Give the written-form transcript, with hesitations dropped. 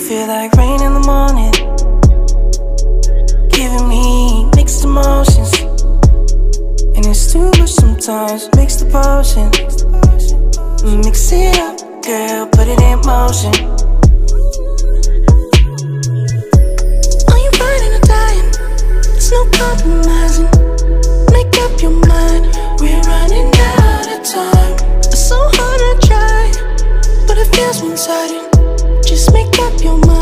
feel like rain in the morning, giving me mixed emotions. And it's too much sometimes, mix the potion. Mix it up, girl, put it in motion. Are you riding or dying? There's no compromising. Make up your mind, we're running out of time. It's so hard to try, but it feels one-sided. Just make up your mind.